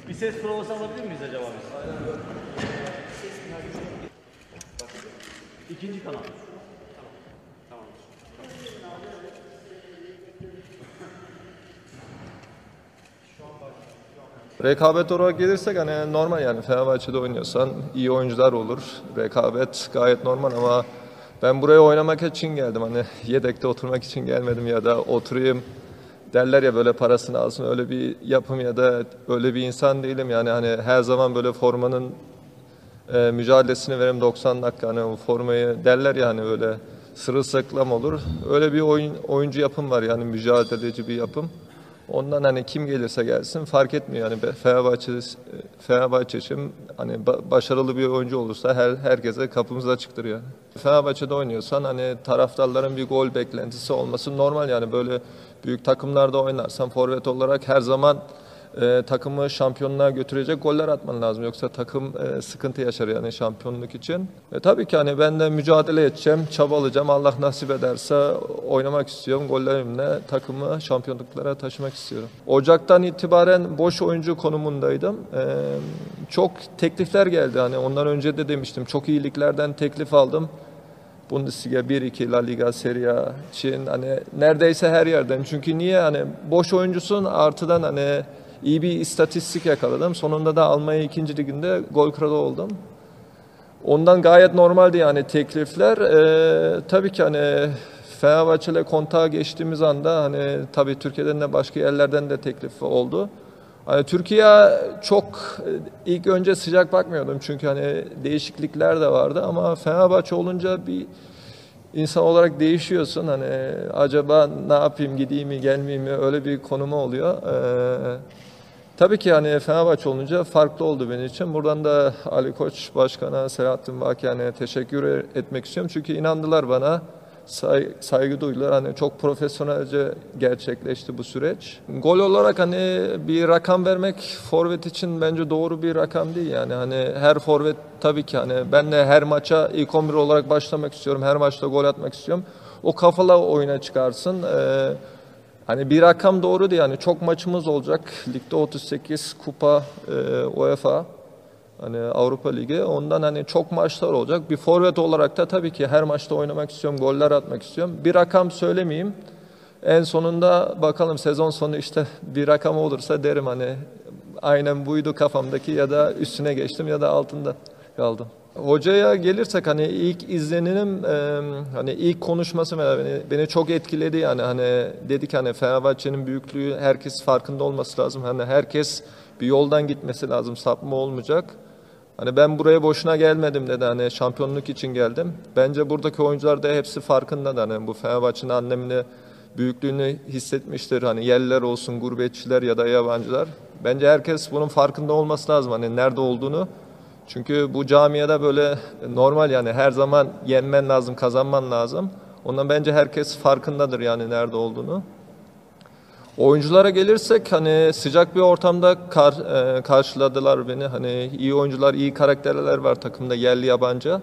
Bir ses provası alabilir miyiz acaba biz? İkinci kanal. Rekabet olarak gelirsek hani normal yani Fenerbahçe'de oynuyorsan iyi oyuncular olur. Rekabet gayet normal ama ben buraya oynamak için geldim. Hani yedekte oturmak için gelmedim ya da oturayım derler ya böyle parasını alsın öyle bir yapım ya da öyle bir insan değilim. Yani hani her zaman böyle formanın mücadelesini veririm 90 dakika hani o formayı derler ya hani öyle sırılsıklam olur. Öyle bir oyuncu yapım var yani mücadeleci bir yapım. Ondan hani kim gelirse gelsin fark etmiyor yani Fenerbahçe için hani başarılı bir oyuncu olursa herkese kapımız açıktır yani. Fenerbahçe'de oynuyorsan hani taraftarların bir gol beklentisi olması normal yani böyle büyük takımlarda oynarsan forvet olarak her zaman takımı şampiyonluğa götürecek goller atman lazım. Yoksa takım sıkıntı yaşar yani şampiyonluk için. Tabii ki hani ben de mücadele edeceğim, çabalayacağım. Allah nasip ederse oynamak istiyorum. Gollerimle takımı şampiyonluklara taşımak istiyorum. Ocaktan itibaren boş oyuncu konumundaydım. Çok teklifler geldi. Hani ondan önce de demiştim. Çok iyi liglerden teklif aldım. Bundesliga 1-2, La Liga, Serie A, Çin hani neredeyse her yerden. Çünkü niye hani boş oyuncusun artıdan hani iyi bir istatistik yakaladım. Sonunda da Almanya 2. Liginde gol kralı oldum. Ondan gayet normaldi yani teklifler. Tabii ki hani Fenerbahçe ile kontağa geçtiğimiz anda hani tabii Türkiye'den de başka yerlerden de teklif oldu. Hani Türkiye çok ilk önce sıcak bakmıyordum çünkü hani değişiklikler de vardı ama Fenerbahçe olunca bir insan olarak değişiyorsun. Hani acaba ne yapayım gideyim mi gelmeyeyim mi öyle bir konuma oluyor. Tabii ki hani Fenerbahçe olunca farklı oldu benim için. Buradan da Ali Koç Başkan'a, Selahattin Bakiyan'a teşekkür etmek istiyorum. Çünkü inandılar bana, saygı duydular. Hani çok profesyonelce gerçekleşti bu süreç. Gol olarak hani bir rakam vermek forvet için bence doğru bir rakam değil. Yani hani her forvet tabii ki hani ben de her maça ilk 11 olarak başlamak istiyorum. Her maçta gol atmak istiyorum. O kafala oyuna çıkarsın. Hani bir rakam doğru değil yani çok maçımız olacak. Ligde 38 kupa UEFA hani Avrupa Ligi ondan hani çok maçlar olacak. Bir forvet olarak da tabii ki her maçta oynamak istiyorum, goller atmak istiyorum. Bir rakam söylemeyeyim. En sonunda bakalım sezon sonu işte bir rakam olursa derim hani aynen buydu kafamdaki ya da üstüne geçtim ya da altında kaldım. Hocaya gelirsek hani ilk izleninim hani ilk konuşması beni çok etkiledi yani hani dedik hani Fenerbahçe'nin büyüklüğü herkes farkında olması lazım. Hani herkes bir yoldan gitmesi lazım, sapma olmayacak. Hani ben buraya boşuna gelmedim dedi hani şampiyonluk için geldim. Bence buradaki oyuncular da hepsi farkında da hani bu Fenerbahçe'nin anlamını büyüklüğünü hissetmiştir. Hani yerliler olsun, gurbetçiler ya da yabancılar. Bence herkes bunun farkında olması lazım hani nerede olduğunu. Çünkü bu camiada böyle normal yani her zaman yenmen lazım, kazanman lazım. Ondan bence herkes farkındadır yani nerede olduğunu. Oyunculara gelirsek hani sıcak bir ortamda karşıladılar beni. Hani iyi oyuncular, iyi karakterler var takımda yerli yabancı.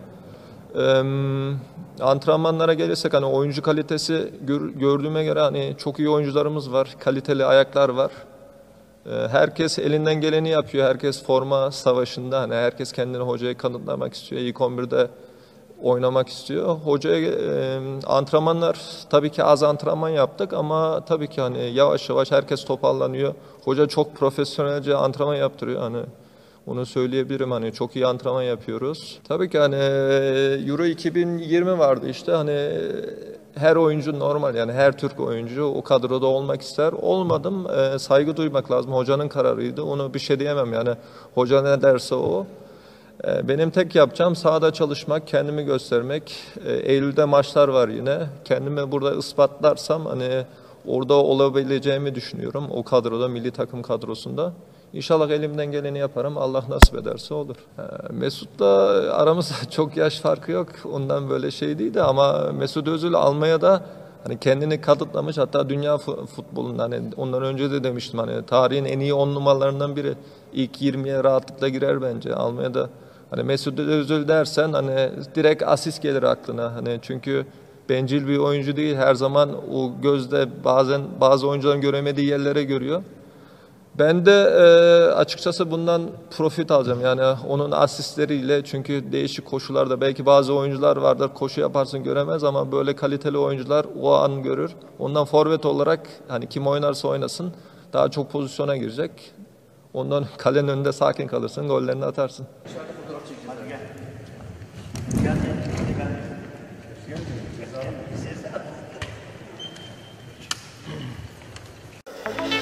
Antrenmanlara gelirsek hani oyuncu kalitesi gördüğüme göre hani çok iyi oyuncularımız var, kaliteli ayaklar var. Herkes elinden geleni yapıyor. Herkes forma savaşında. Hani herkes kendini hocaya kanıtlamak istiyor. İlk 11'de oynamak istiyor. Hocaya antrenmanlar tabii ki az antrenman yaptık ama tabii ki hani yavaş yavaş herkes toparlanıyor. Hoca çok profesyonelce antrenman yaptırıyor hani. Onu söyleyebilirim hani çok iyi antrenman yapıyoruz. Tabii ki hani Euro 2020 vardı işte hani her oyuncu normal yani her Türk oyuncu o kadroda olmak ister. Olmadım. Saygı duymak lazım. Hocanın kararıydı. Onu bir şey diyemem yani. Hoca ne derse o. Benim tek yapacağım sahada çalışmak, kendimi göstermek. Eylül'de maçlar var yine. Kendimi burada ispatlarsam hani orada olabileceğimi düşünüyorum. O kadroda, milli takım kadrosunda. İnşallah elimden geleni yaparım. Allah nasip ederse olur. Mesut'la aramızda çok yaş farkı yok. Ondan böyle şey değildi ama Mesut Özil Almanya'da hani kendini kanıtlamış. Hatta dünya futbolunda hani ondan önce de demiştim hani tarihin en iyi 10 numaralarından biri. İlk 20'ye rahatlıkla girer bence Almanya'da. Hani Mesut Özil dersen hani direkt asist gelir aklına. Hani çünkü bencil bir oyuncu değil. Her zaman o gözde bazen bazı oyuncuların göremediği yerlere görüyor. Ben de açıkçası bundan profit alacağım. Yani onun asistleriyle, çünkü değişik koşularda belki bazı oyuncular vardır koşu yaparsın göremez ama böyle kaliteli oyuncular o an görür. Ondan forvet olarak hani kim oynarsa oynasın daha çok pozisyona girecek. Ondan kalenin önünde sakin kalırsın, gollerini atarsın. Gel.